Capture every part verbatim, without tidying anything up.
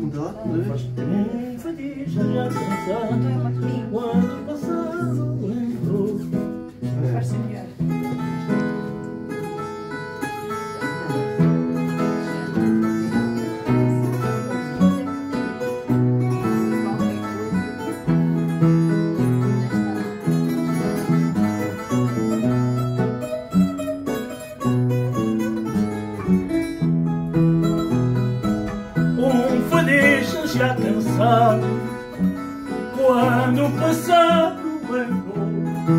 Um feliz já cansado, quando passado lembrou. Faz-se melhor. Já cansado, quando o passado lembrou,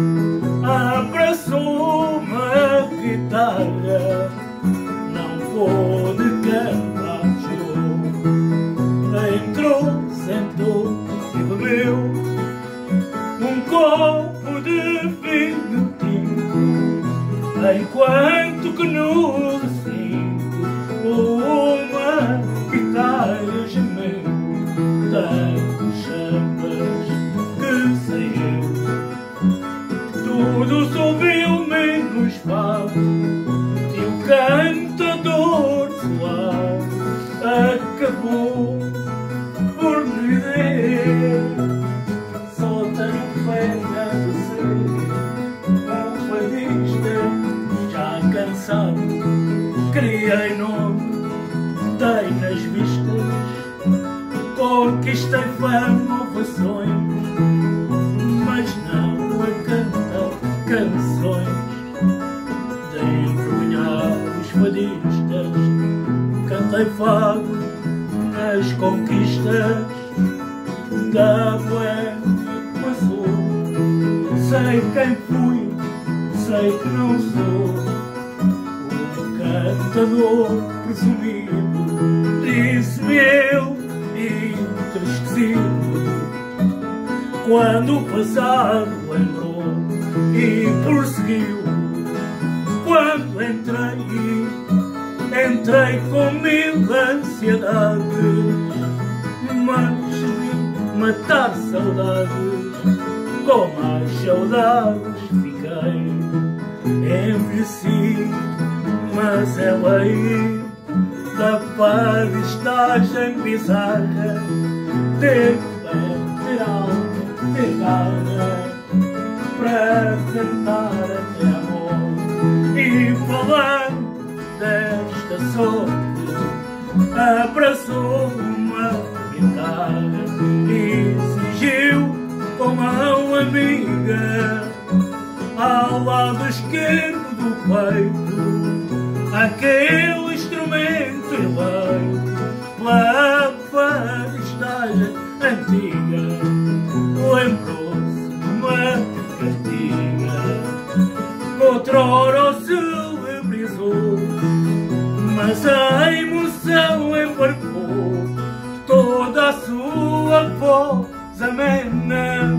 abraçou-me a guitarra, não pôde cantar, chorou. Entrou, sentou e bebeu um copo de vinho tinto, enquanto que no recinto uma guitarra gemeu. Tantas chamas que saiu, tudo se ouviu menos fado, e o cantador suave acabou por me dizer: só tenho pena de ser um fadista já cansado. Criei nome, dei nas vistas, conquistei fama, ovações, mas não a cantar canções de envergonhar os fadistas. Cantei fado nas conquistas da Boêmia que passou. Sei quem fui, sei que não sou um cantador presumido, disse-me eu entristecido, quando o passado lembrou e prosseguiu. Quando entrei, entrei com mil ansiedades, mas vi matar saudades, com mais saudades fiquei. Envelheci, mas é lei da padistagem bizarra, ter pé, ter alma, ter garra, para tentar até amor. E falando desta sorte, abraçou uma guitarra e cingiu com mão amiga ao lado esquerdo do peito aquele instrumento eleito pela padistagem antiga. Lembrou-se de uma cantiga que outrora o celebrizou, mas a emoção embarcou toda a sua voz amena.